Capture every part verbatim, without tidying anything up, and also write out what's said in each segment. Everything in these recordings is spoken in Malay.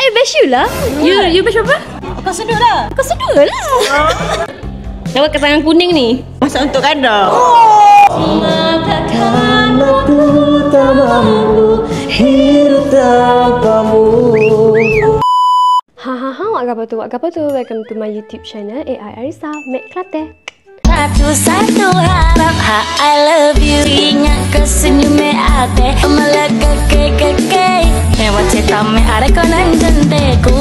bash you lah. You you bash apa? Kau sedut lah. Kau sedut lah. Siapa kat tangan kuning ni? Masa untuk kandang. Mengatakan aku tak mampu hidup tanpamu. Ha ha ha, wak apa tu? Wak apa tu? Welcome to my YouTube channel A I Arisa Mek Kelate. Satu-satu harap ha, I love you. Ingat ke senyumnya ate Melaka ke-ke-ke Hewan cerita me ada konan jenteku.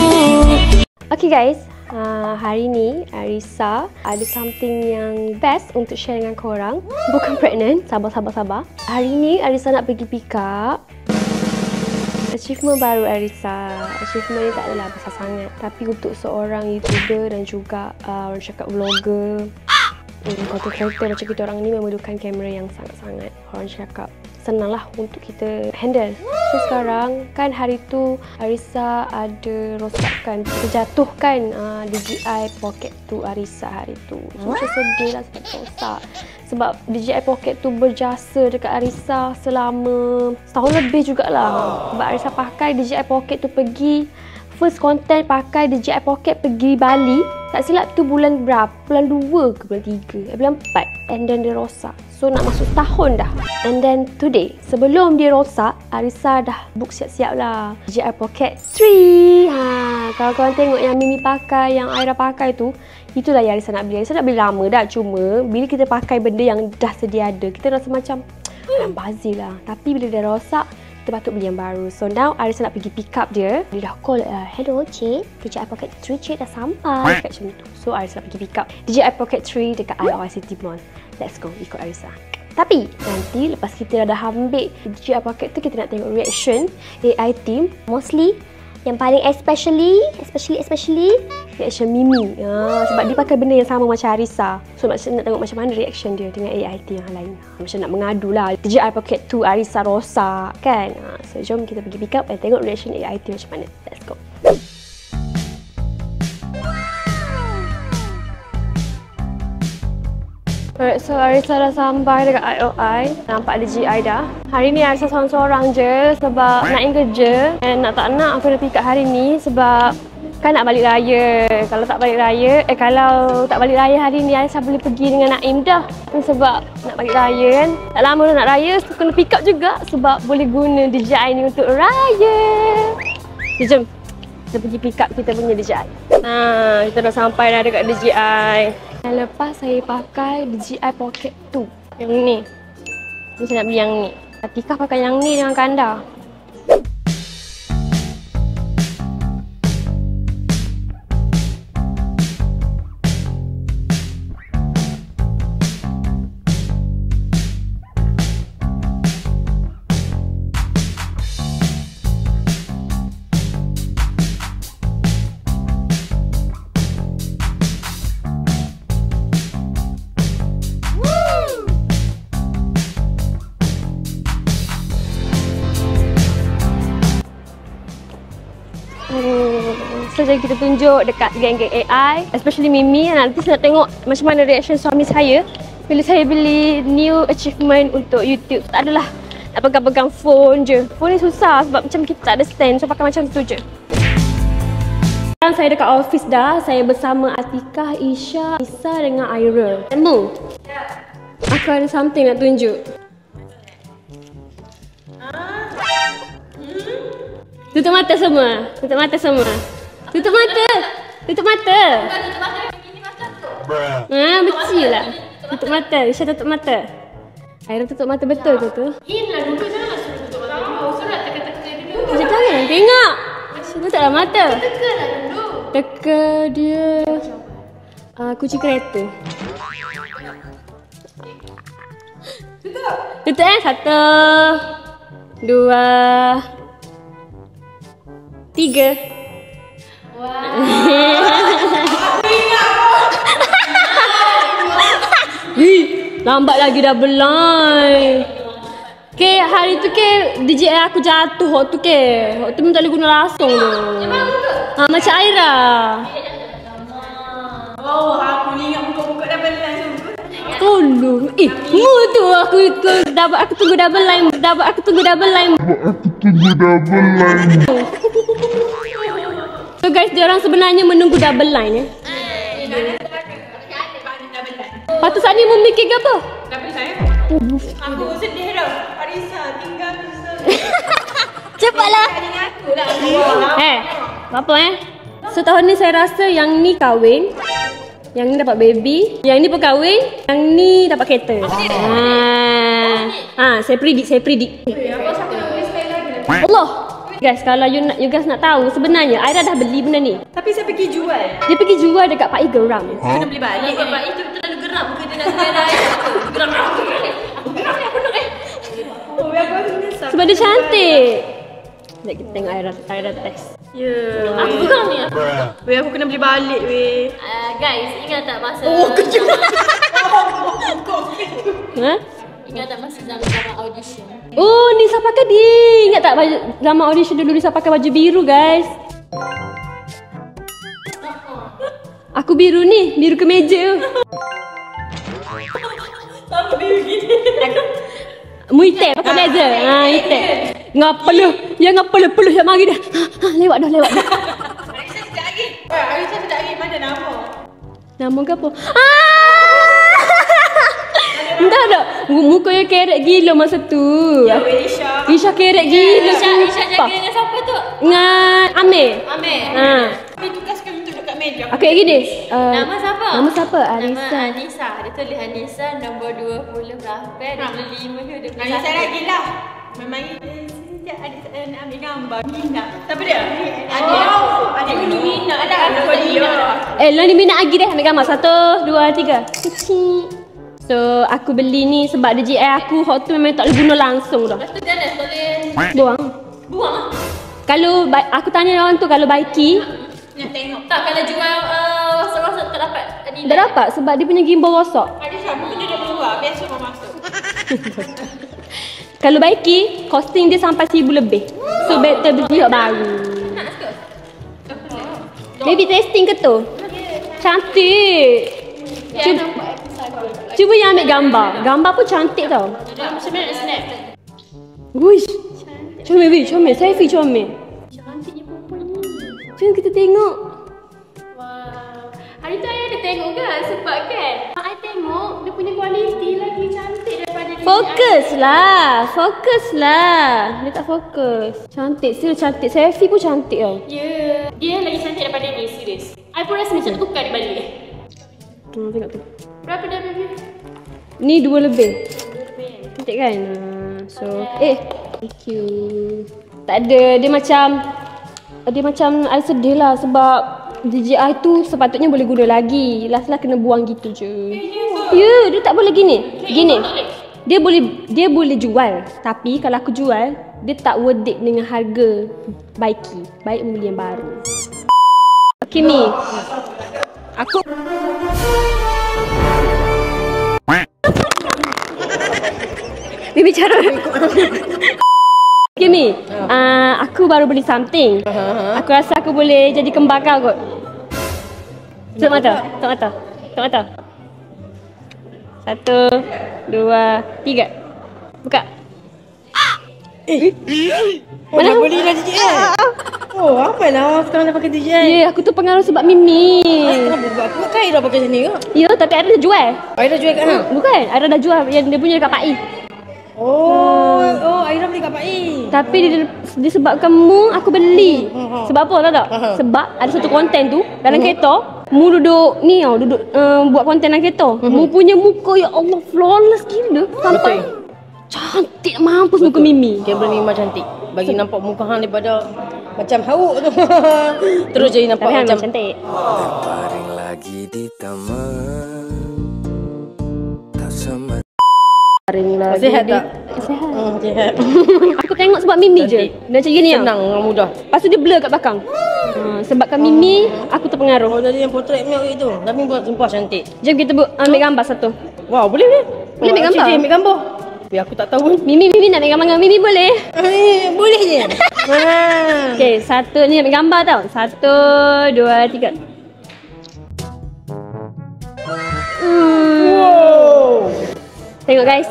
Okay guys, uh, hari ni Arisa ada something yang best untuk share dengan korang. Bukan pregnant, sabar-sabar-sabar. Hari ni Arisa nak pergi pick up achievement baru Arisa. Achievement ni tak adalah besar sangat, tapi untuk seorang YouTuber dan juga uh, orang cakap vlogger, hmm, content creator macam kita orang ni memerlukan kamera yang sangat-sangat, orang cakap, senanglah untuk kita handle. So sekarang kan hari tu Arisa ada rosakkan, terjatuhkan uh, D J I Pocket dua Arisa hari tu. So macam sedih lah sebab rosak. Sebab D J I Pocket tu berjasa dekat Arisa selama setahun lebih jugalah. Sebab Arisa pakai D J I Pocket tu pergi first content pakai D J I Pocket pergi Bali. Tak silap tu bulan berapa? Bulan dua ke bulan tiga? Eh, bulan empat. And then dia rosak. So nak masuk tahun dah. And then today, sebelum dia rosak, Arisa dah book siap-siap lah D J I Pocket tiga. Ha, kalau korang tengok yang Mimi pakai, yang Aira pakai tu, itulah yang Arisa nak beli. Arisa nak beli lama dah. Cuma bila kita pakai benda yang dah sedia ada, kita rasa macam orang bazir lah. Tapi bila dia rosak, kita patut beli yang baru. So now Arisa nak pergi pick up dia. Dia dah call, uh, hello cik, D J I Pocket tiga cik dah sampai. Dekat macam tu. So Arisa nak pergi pick up D J I Pocket tiga dekat I O I City Mall. Let's go, ikut Arisa. Tapi nanti lepas kita dah ambil D J I Pocket tu, kita nak tengok reaction A I team. Mostly yang paling especially especially especially reaction Mimi. Ha, sebab dia pakai benda yang sama macam Arisa. So nak, nak tengok macam mana reaction dia dengan A I team yang lain. Macam nak mengadu lah, D J I Pocket dua Arisa rosak kan. Ha, so jom kita pergi pick up dan tengok reaction A I team macam mana. Let's go. Alright, so Arisa dah sampai dekat I O I. Nampak D J I dah. Hari ni Arisa seorang-seorang je sebab nak kerja. Dan nak tak nak aku dah pick up hari ni sebab kan nak balik raya. Kalau tak balik raya, eh kalau tak balik raya hari ni, Arisa boleh pergi dengan Naim dah. Sebab nak balik raya kan. Tak lama dah nak raya, so kena pick up juga sebab boleh guna D J I ni untuk raya. So, jom kita pergi pick up kita punya D J I. Ha, kita dah sampai dah dekat D J I. Dan lepas saya pakai D J I Pocket dua yang ni. Ni saya nak beli yang ni. Atikah pakai yang ni dengan Kanda. So jadi kita tunjuk dekat geng-geng A I, especially Mimi. Nanti saya nak tengok macam mana reaction suami saya bila saya beli new achievement untuk YouTube. Tak adalah nak pegang-pegang phone je. Phone ni susah sebab macam kita tak ada stand, so pakai macam tu je. Sekarang saya dekat office dah. Saya bersama Atikah, Isha, Isa dengan Aira. Temu? Ya. Aku ada something nak tunjuk. Tutup mata semua. Tutup mata semua. Tutup mata. Tutup mata. Tutup mata begini macam tu. Ah, betul lah. Tutup mata. Isha tutup mata. Aira tutup mata betul ke tu? Inilah dulu janganlah suruh tutup mata. Kau suruh teka-teka dulu. Macam jangan tengok. Tutuplah mata. Teka-tekalah dulu. Teka dia. Uh, kunci kereta. Tutup. Tutup eh. Satu. Dua. Tiga. Wow. Hei, lambat lagi dah belai. Ke hari tu ke D J I aku jatuh waktu ke. Waktu tu tak boleh guna langsung tu. Ha, macam Aira. Oh, aku ni ingat buka-buka double line sungguh. Tolong. Eh, mu tu aku aku dapat aku tunggu double line, dapat aku tunggu double line. Aku tunggu double line. guys, dia orang sebenarnya menunggu double line ya. Patut saat ni memikir ke apa? Double line. Aku sedih dah. Arisa tinggal Cepatlah. Eh, apa eh? Setahun ni saya rasa yang ni kahwin, yang ni dapat baby, yang ni pun kahwin, yang ni dapat kereta. Ah, ah, saya predict, saya predict. Allah. Guys, kalau you, nak, you guys nak tahu, sebenarnya Aira dah beli benda ni. Tapi saya pergi jual. Dia pergi jual dekat Pak I geram. Kena beli balik. Bapak itu terlalu geram. Bukan dia nak geram. Geram aku. Geram aku nak eh. Oh, biar aku menyesal. Sebab dia cantik. Sekejap kita tengok Aira, Aira test. Ya. Aku geram ni. Weh, aku kena beli balik weh. Uh, guys, ingat tak masa Oh, kejut. Ha? ingat tak masa zaman-zaman audition? Oh, Nisa pakai dia. Ingat tak baju, lama audition dulu Nisa pakai baju biru, guys. Aku biru ni, biru kemeja. Sama biru gini. Mu hitam pakai blazer. Ha, hitam. Ngapa lu? Ya ngapa lu peluh yang mari dah. Ha, ha, lewat dah, lewat dah. Arisa sekejap lagi. Weh, Arisa sekejap lagi. Mana nama? Nama ke apa? Ah! Entah tak? Muka yang kerek gila masa tu. Ya weh, Isha. Isha kerek gila. Isha, Isha jaga Apa? dengan siapa tu? Dengan Amir. Amir. Ha. Kami tugaskan untuk dekat meja. Aku kayak gini. Uh, Nama siapa? Nama siapa? Arisa. Nama Anissa. Dia tulis Anissa nombor dua puluh berapa? dua puluh lima ke dua puluh satu? Arisa lagi lah. Memang eh, sekejap adik saya nak ambil gambar. Mina. Siapa dia? Adik aku. Adik ni Mina. Ada anak dia. Eh, lo ni minat lagi deh ambil gambar. Satu, dua, tiga. Kecil. So, aku beli ni sebab D J I aku hot tu memang tak boleh guna langsung dah. Lepas tu dia ada tulis Buang. buang. Kalau ba- aku tanya orang tu kalau baiki, Nak tengok. Tak, kalau jual uh, rosok-rosok tak dapat nilai. dah dapat sebab dia punya gimbal rosak. Arisa, mungkin dia dah keluar. Biasa kau masuk. Kalau baiki, costing dia sampai seribu lebih. So, better beli yang baru. Nak ke? Baby testing ke tu? Cantik. Ya, Cuba, nampak episode. cuba yang ambil gambar. Gambar pun cantik tau. Dia macam mana nak snap? Wish. Comel, weh. Comel. Selfie comel. Cantiknya perempuan ni. Jom kita tengok. Wah. Hari tu I ada tengok ke? Sebab kan I tengok dia punya kualiti lagi cantik daripada dia. Fokus lah. Fokus lah. Dia tak fokus. Cantik. Still cantik. Selfie pun cantik tau. Ya. Dia lagi cantik daripada ni, serius. I pun rasa macam tukar dia balik. Hmm, tengok tu. Berapa dah baby? Ni dua lebih. Cantik kan? Ah, so, eh. Thank you. Tak ada. Dia macam, dia macam I sedih lah sebab D J I tu sepatutnya boleh guna lagi. Last lah kena buang gitu je. Ya, yeah, dia tak boleh gini. Gini. Dia boleh dia boleh jual. Tapi kalau aku jual, dia tak worth it dengan harga baiki. Baik membeli yang baru. Okay, Mi. Aku Bibi cara. Okay, Mi. Uh, aku baru beli something. Aku rasa aku boleh jadi kembar kau kot. Tutup mata. Tutup mata. Tutup mata. Satu, dua, tiga. Buka. Eh. Mana? Mana boleh dah D J I? Oh, apa lah awak sekarang dah pakai D J I? Ya, yeah, aku tu pengaruh sebab Mimi. Kenapa buat? Aku kan Aira pakai sini ke? Ya, tapi Aira dah jual. Aira jual kat mana? Bukan, Aira dah jual yang dia punya dekat Pak I. Oh, oh Aira beli kat Pak I. Tapi dia, disebabkan mu aku beli. Sebab apa tahu tak? Sebab ada satu konten tu dalam kereta, mu duduk ni tau, duduk uh, buat konten dalam kereta. Mu punya muka ya Allah flawless gila. Sampai cantik mampus muka Mimi. Kamera ni memang cantik. Bagi nampak muka hang daripada macam hauk tu. Terus jadi nampak Tapi macam cantik. Terbaring lagi di taman, tak sama. Ring lah. Sihat tak? Sihat. Hmm, sihat. Aku tengok sebab Mimi je. Dia macam gini tau. Senang dengan mudah. Lepas tu dia blur kat belakang. Ha, sebabkan Mimi, aku terpengaruh. Oh, tadi yang potret milk itu. Tapi buat sumpah cantik. Jom kita bu- ambil gambar satu. Wah, boleh ni? Boleh ambil gambar? Cik, ambil gambar. Tapi aku tak tahu. Mimi, Mimi nak ambil gambar dengan Mimi boleh? Eh, boleh je. Ha. Okay, satu ni ambil gambar tau. Satu, dua, tiga. Hmm. Wow. Tengok guys.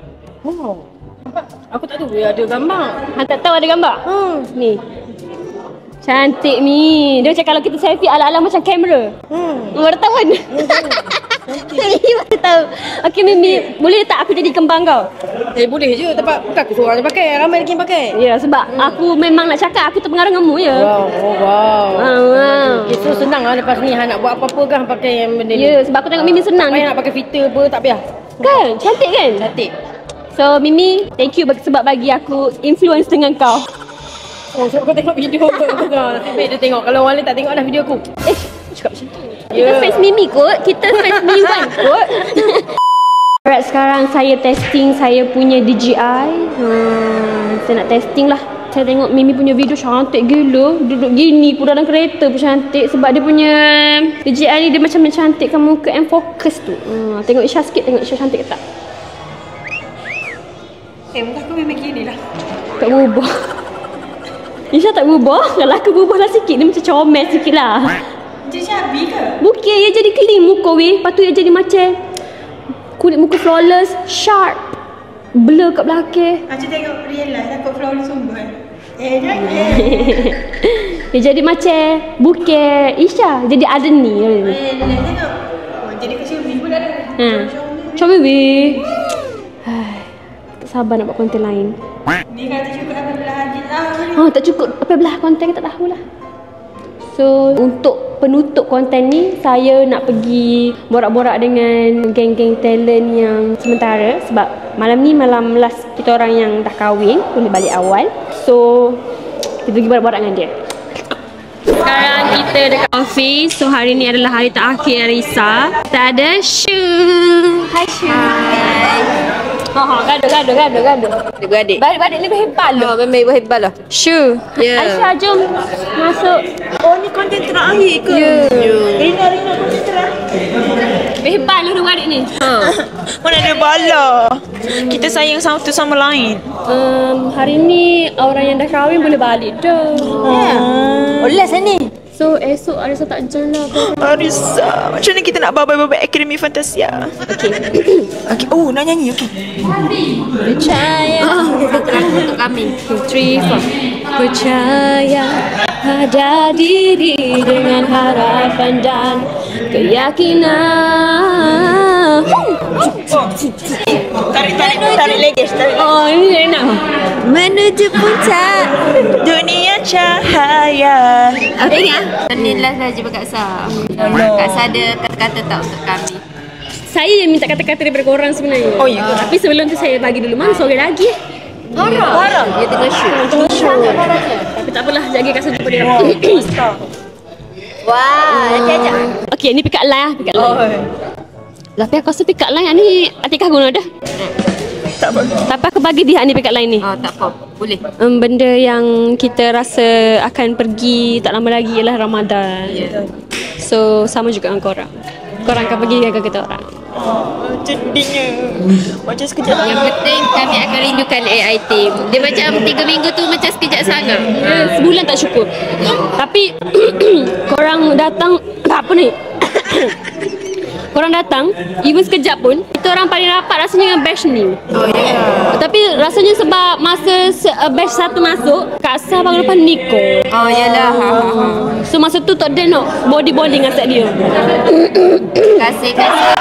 Wow. Aku tak tahu dia ada gambar. Han tak tahu ada gambar? Hmm. Ni. Cantik Mi. Dia macam kalau kita selfie ala-ala macam kamera. Hmm. Baru tahu kan? Mimi baru tahu. Okey Mimi, boleh tak aku jadi kembang kau? Eh boleh je, tapi bukan aku seorang je pakai, ramai lagi yang pakai. Ya, sebab hmm. aku memang nak cakap aku terpengaruh dengan mu ya. Wow, oh wow. Ah, wow. Okay, so senang lah lepas ni Han nak buat apa-apa kan pakai yang benda ni. Ya, sebab aku tengok Mimi senang. Tak payah nak pakai filter apa, tak payah. Kan? Cantik kan? Cantik. So Mimi, thank you sebab bagi aku influence dengan kau. Oh, sebab kau tengok video aku. Nasib baik dia tengok. Kalau orang lain tak tengok dah video aku. Eh, cakap macam tu. Kita face Mimi kot. Kita face Miwan kot. Alright, sekarang saya testing saya punya D J I. Hmm, saya nak testing lah. Saya tengok Mimi punya video cantik gila. Duduk gini pun dalam kereta pun cantik. Sebab dia punya D J I ni dia macam mencantikkan muka and focus tu. Hmm, tengok Isha sikit. Tengok Isha cantik ke tak? Eh, muka aku memang gini lah. Tak berubah. Isha tak berubah. Kalau aku berubah lah sikit. Dia macam comel sikit lah. Dia cabi ke? Bukan, dia jadi clean muka weh. Lepas tu dia jadi macam kulit muka flawless, sharp, blur kat belakang. Macam tengok real lah, takut flawless sumber. Eh, jangan. Dia jadi macam bukan Isha, jadi ada ni. Eh, dia tengok. Oh, jadi kecil ni pun ada. Ha. Comel weh. Tak sabar nak buat konten lain. Ni kata cukup apa belah hadis lah. Oh, tak cukup apa belah konten tak tahulah. So, untuk penutup konten ni, saya nak pergi borak-borak dengan geng-geng talent yang sementara. Sebab malam ni malam last kita orang yang dah kahwin, boleh balik awal. So, kita pergi borak-borak dengan dia. Sekarang kita dekat office. So, hari ni adalah hari terakhir Arisa. Kita ada Shu. Hai Shu. Hai. Ha ha, gaduh gaduh gaduh gaduh. Adik-beradik. Balik-balik lebih hebat Oh, loh. memang ibu hebat lah. Shu. Ya. Aisyah jom masuk. Oh, ni konten terakhir ke? Ya. Rina-Rina konten terakhir. Lebih hebat loh adik ni. Ha. Mana ada bala. Kita sayang satu sama lain. Um, hari ni orang yang dah kahwin boleh balik dah. Oh, last ni. So esok Arisa tak join lah. Arisa, macam mana kita nak babai-babai Akademi Fantasia? Okay. Okay. Oh, nak nyanyi, okay. Percaya. Untuk kami. Three, four. Percaya pada diri dengan harapan dan keyakinan. Tarik, tarik, tarik lagi, tarik lagi. Oh, ini enak. Menuju puncak Dunia cahaya. Apa ingat? Ni last saja Kak Sa. Kak Sa ada kata-kata tak untuk kami? Saya yang minta kata-kata daripada korang sebenarnya. Oh, ya ke? Tapi sebelum tu saya bagi dulu. Mana sore lagi? Orang. Orang. Dia tengah shoot. Tengah shoot. Tapi tak apalah, jaga Kak Sa jumpa dia. Wah, nanti ajak. Okay, ni pick up line lah. Pick up line. Tapi aku rasa pick up line ni Atikah guna dah. Tak apa. Tapi aku bagi dia ni pick up line ni. Oh, tak apa. Boleh. Um, benda yang kita rasa akan pergi tak lama lagi ialah Ramadan. Ya. So, sama juga dengan korang. Korang akan pergi jaga kita orang. Jadinya macam sekejap lagi. Yang penting kami akan rindukan A I team. Dia macam tiga minggu tu macam sekejap sangat. Ya, sebulan tak cukup. Tapi korang datang apa ni? Korang datang, even sekejap pun, kita orang paling rapat rasanya dengan batch ni. Oh, ya. Yeah. Tapi rasanya sebab masa se- uh, batch satu masuk, Kak Sa baru lepas nikah. Oh, yalah. Ha, ha, ha. So masa tu tak ada nak body bonding dengan set dia. Kasih, kasih.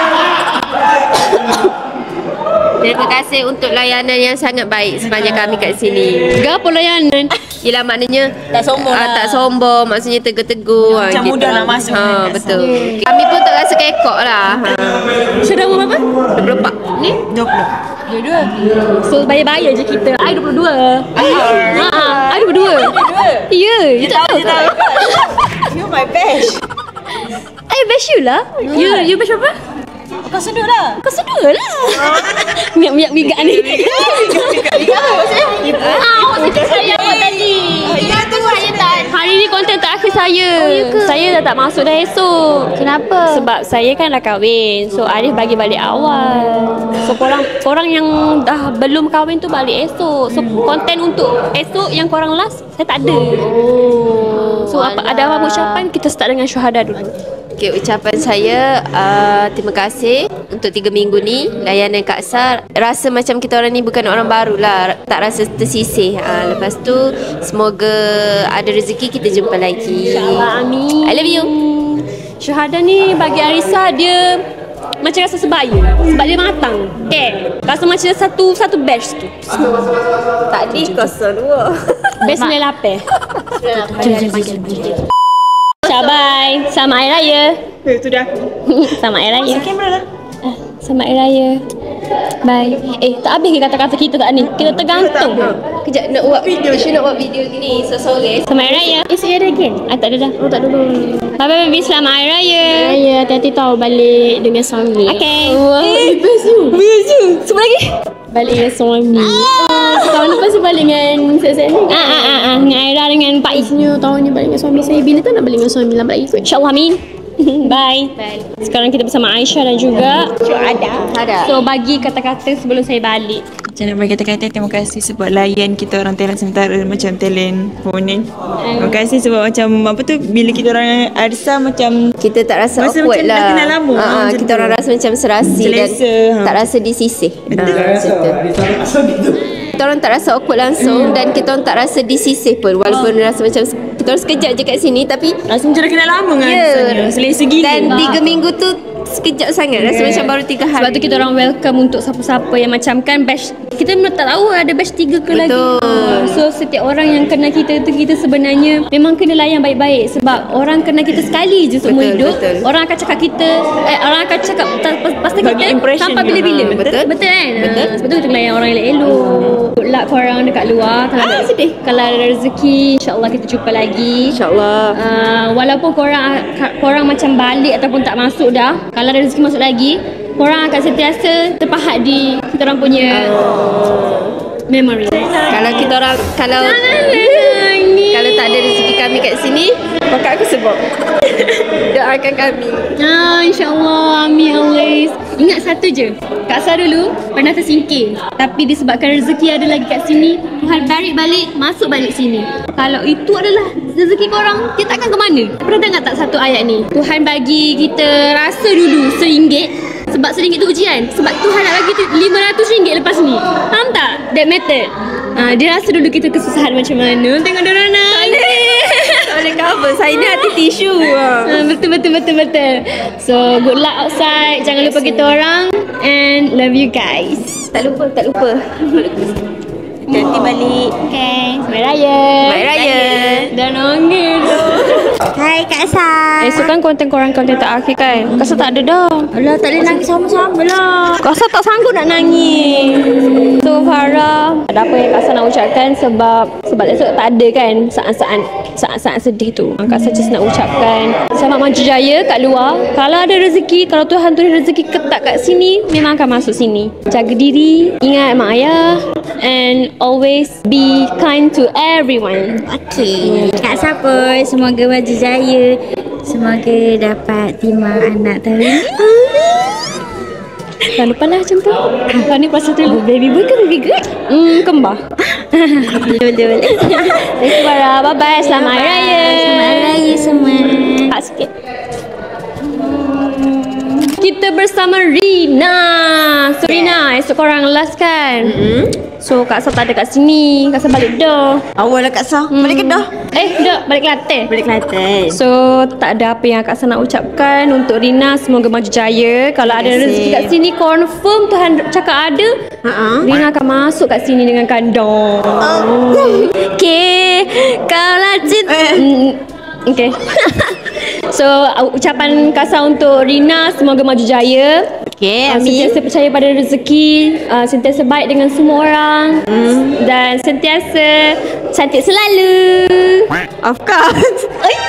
Terima kasih untuk layanan yang sangat baik sepanjang kami kat sini. Gapo layanan? Yelah maknanya Tak sombong ah, lah. tak sombong, maksudnya tegur-tegur. Macam mudah nak masuk. Ha, betul. Kami pun tak rasa kekok lah. Ha. Sudah umur berapa? dua puluh empat. Ni? dua puluh. Dua-dua. So bayar-bayar je kita. I dua puluh dua. Haa, I dua puluh dua. Ya, you tak tahu ke? You my best. I best you lah. You, you best berapa? Kau sedut lah. Kau sedua lah. Miak-miak migak ni. Ah, awak sakit saya awak tadi. Saya tak. Hari ni konten terakhir saya. Saya dah tak masuk dah esok. Kenapa? Sebab saya kan dah kahwin. So Arif bagi balik awal. So korang korang yang dah belum kahwin tu balik esok. So konten untuk esok yang korang last saya tak ada. So apa ada apa ucapan kita start dengan syuhada dulu. Okay, ucapan saya uh, terima kasih untuk tiga minggu ni layanan Kak Sar. Rasa macam kita orang ni bukan orang baru lah, tak rasa tersisih. uh, Lepas tu semoga ada rezeki kita jumpa lagi. InsyaAllah, amin. I love you. Syuhada ni bagi Arissa dia macam rasa sebaya sebab dia matang. Okay, rasa macam satu satu batch tu. Tadi kosong dua. Batch sembilan lapan. Syabai, selamat Hari Raya. Eh, tu dah aku. Selamat Hari Raya. Kamera dah. Ah, Selamat Hari Raya. Bye. Eh, tak habis ke kata-kata kita tak ni? Kita tergantung. Kejap nak buat video. Syuk nak buat video gini. So sorry. Selamat Hari Raya. Eh, saya ada again? Ah, tak ada dah. Oh, tak dulu. Bye bye baby, selamat Hari Raya. Raya, hati-hati tahu balik dengan suami. Okay. Eh, best you. Best you. Semua lagi? Balik dengan suami. Ah, tahun lepas saya balik dengan saya-saya ni. Ah ah ah ah. Dengan Aira dengan Pak Is. Biasanya tahun ni balik dengan suami saya. Bila tu nak balik dengan suami lambat lagi kot. InsyaAllah amin. Bye. Bye. Sekarang kita bersama Aisyah dan juga Ada. Ada. So bagi kata-kata sebelum saya balik. Macam nak bagi kata-kata terima kasih sebab layan kita orang talent sementara macam talent Ponen. Terima kasih sebab macam apa tu bila kita orang Arissa macam Kita tak rasa Rasa awkward macam lah. dah kenal lama, Ha, macam kita tu. orang rasa macam serasi dan Selesa, ha. tak rasa disisih. Betul. Ha, macam tu. Kita orang tak rasa awkward langsung Hmm. dan kita orang tak rasa disisih pun walaupun rasa macam kita orang sekejap je kat sini tapi rasa macam dah kenal lama kan ya. rasanya. Selesa gila. Dan tiga minggu tu sekejap sangat. Rasa macam baru tiga hari. Sebab tu kita orang welcome untuk siapa-siapa yang macam kan batch. Kita tak tahu ada batch tiga ke lagi. Betul. So setiap orang yang kenal kita tu kita sebenarnya memang kena layan baik-baik. Sebab orang kenal kita sekali je seumur Betul, hidup. betul. Orang akan cakap kita eh, orang akan cakap ta- pasal Bagi kita impression sampai dia. bila-bila. Ha, betul. Betul kan? Betul. Ha, sebab tu kita layan orang elok-elok. Good luck korang dekat luar. Kalau Ah, ada, sedih. Kalau ada rezeki, insya-Allah kita jumpa lagi. InsyaAllah. Uh, walaupun korang korang macam balik ataupun tak masuk dah, kalau ada rezeki masuk lagi, korang akan sentiasa terpahat di kita orang punya memory. Kalau kita orang kalau kalau tak ada rezeki kami kat sini, maka aku sebab doakan kami. Ah, insya-Allah, amin always. Ingat satu je, Kak Sar dulu pernah tersingkir, tapi disebabkan rezeki ada lagi kat sini, Tuhan tarik balik, masuk balik sini. Kalau itu adalah rezeki korang, kita akan ke mana? Pernah dengar tak satu ayat ni? Tuhan bagi kita rasa dulu seringgit, sebab seringgit tu ujian. Sebab Tuhan nak bagi tu lima ratus ringgit lepas ni. Faham tak? That method. Ha, dia rasa dulu kita kesusahan macam mana. Tengok dia orang nangis. Tak boleh cover. Saya ni hati tisu. Ha, betul betul betul betul. So good luck outside. Jangan lupa kita orang and love you guys. Tak lupa, tak lupa. Nanti balik. Okay, Selamat Raya. Selamat Raya. Dah nangis. Hai Kak Sar. Esok kan konten korang konten terakhir kan? Kak Sar tak ada dah. Alah tak boleh nangis sama-sama lah. Kak Sar tak sanggup nak nangis. So Farah, ada apa yang Kak Sar nak ucapkan sebab sebab esok tak ada kan saat-saat saat-saat sedih tu. Kak Sar just nak ucapkan selamat maju jaya kat luar. Kalau ada rezeki, kalau Tuhan tulis rezeki ketak kat sini, memang akan masuk sini. Jaga diri, ingat mak ayah and always be kind to everyone. Okey, Kak Sar pun semoga maju jaya. Semoga dapat timbang anak tahun ni. Jangan lupa lah macam tu. Kau ni pasal tu baby boy ke baby girl? Hmm, kembar. Betul-betul. Thank you Farah. Bye-bye. Selamat Hari Raya. Selamat Hari Raya semua. Tak sikit. Kita bersama Rina. So Rina, esok korang last kan? Mm-hmm. So Kak Sar tak ada kat sini. Kak Sar balik dah. Awal lah Kak Sar. Hmm. Balik Kedah. Eh, dah balik Kelantan. Balik Kelantan. So tak ada apa yang Kak Sar nak ucapkan untuk Rina. Semoga maju jaya. Kalau ada kasih. rezeki kat sini, confirm Tuhan cakap ada. Ha-ha. Rina akan masuk kat sini dengan kandang. Okay, kalau cinta. Mm, okay. So uh, ucapan Kak Sar untuk Rina, semoga maju jaya. Okay, Uh, amin. sentiasa percaya pada rezeki, uh, sentiasa baik dengan semua orang, mm. dan sentiasa cantik selalu. Of course.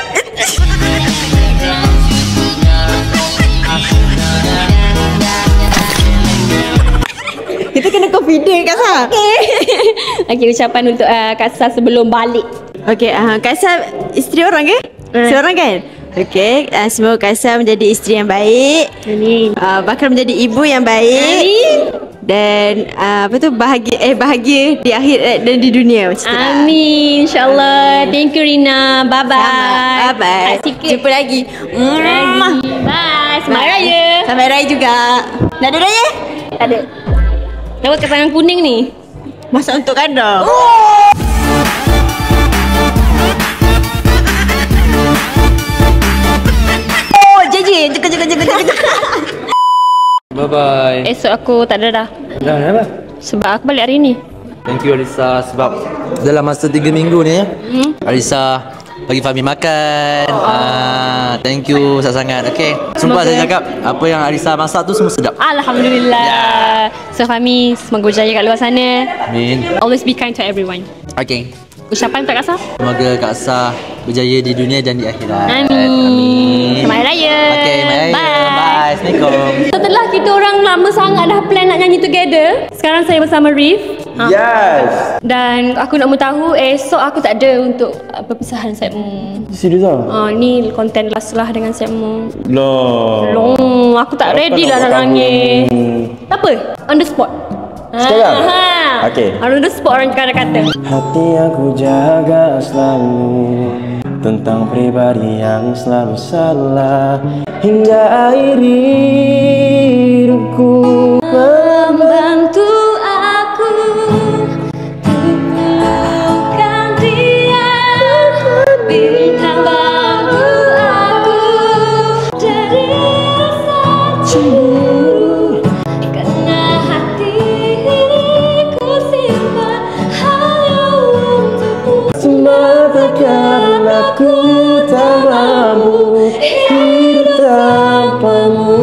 Kita kena confident Kak Sar. Okay, ucapan untuk uh, Kak Sar sebelum balik. Okay, uh, Kak Sar isteri orang ke? Hmm. Seorang kan? Okay, uh, semoga Kak Sar menjadi isteri yang baik. Amin. Uh, bakal menjadi ibu yang baik. Amin. dan uh, apa tu bahagia eh bahagia di akhirat dan di dunia macam tu lah. Amin, insyaAllah. Thank you Rina. Bye-bye. Bye bye. Jumpa lagi. Lagi. Bye. Selamat Raya. Selamat Raya juga. Dah ada raya? Tak ada. Dapat kesangan kuning ni. Masak untuk kandang. Oh, jeje. Jeka jeka jeka jeka. Bye bye. Esok aku tak ada dah. Dah kenapa? Sebab aku balik hari ni. Thank you Arisa sebab dalam masa tiga minggu ni ya. Hmm? Arisa bagi Fahmi makan. Oh. Ah, thank you sangat-sangat. Okey. Sumpah saya cakap apa yang Arisa masak tu semua sedap. Alhamdulillah. Yeah. So Fahmi, semoga berjaya kat luar sana. Amin. Always be kind to everyone. Okey. Ucapan untuk Kak Sah? Semoga Kak Sah berjaya di dunia dan di akhirat. Amin. Amin. Selamat Raya. Okey, selamat Raya. Bye. Bye. Assalamualaikum. Setelah kita orang lama sangat dah plan nak nyanyi together, sekarang saya bersama Rif. Ha. Yes. Dan aku nak mau tahu esok aku tak ada untuk uh, perpisahan segmen. Serius ah? Ah, ni konten last lah dengan segmen. Loh. Long, aku tak ready lah nak nangis. Tak apa, on the spot. Sekarang? Ha. Okey. On the spot orang kata-kata. Hati aku jaga selalu tentang pribadi yang selalu salah hingga akhir hidupku Membantu aku melupakan dia, bintang bantu aku dari rasa cemburu, karena hati ini ku simpan hanya untukmu. semata karena ku tak mampu hidup tanpamu.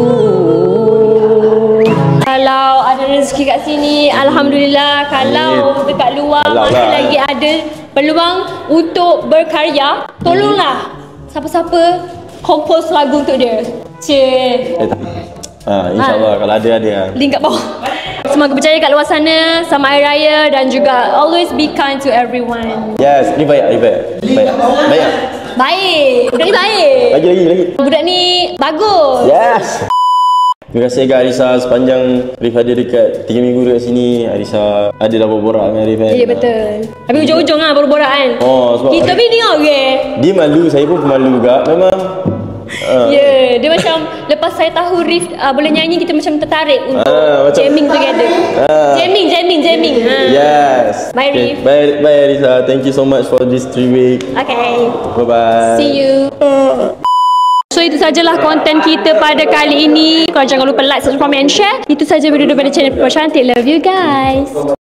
Kalau ada rezeki kat sini, Alhamdulillah. Kalau dekat luar Alah masih lah. lagi ada peluang untuk berkarya, tolonglah siapa-siapa compose lagu untuk dia. Cik. Eh, ha, InsyaAllah kalau ada ada. Link kat bawah. Semoga berjaya kat luar sana. Selamat Hari Raya dan juga always be kind to everyone. Yes, ni baik, ni baik. Baik. Baik. Baik. Budak ni baik. Lagi lagi lagi. Budak ni bagus. Yes. Terima kasih kat Arisa sepanjang Arif ada dekat tiga minggu dekat sini. Arisa ada dah berborak dengan Arif kan. Ya betul. Tapi ujung-ujung lah borak-borak kan. Oh, sebab Kita Arif, ni okay. dia malu, saya pun pemalu juga. Memang uh, Ya, yeah, dia macam lepas saya tahu Rif uh, boleh nyanyi, kita macam tertarik untuk Ah, macam- jamming together. Ah. Jamming, jamming, jamming. Ha. Yes. Bye, Okay. Rif. Bye, bye Arisa. Thank you so much for this three week. Okay. Bye bye. See you. So itu sajalah konten kita pada kali ini. Kalau jangan lupa like, subscribe, comment and share. Itu saja video daripada channel People Cantik. Love you guys.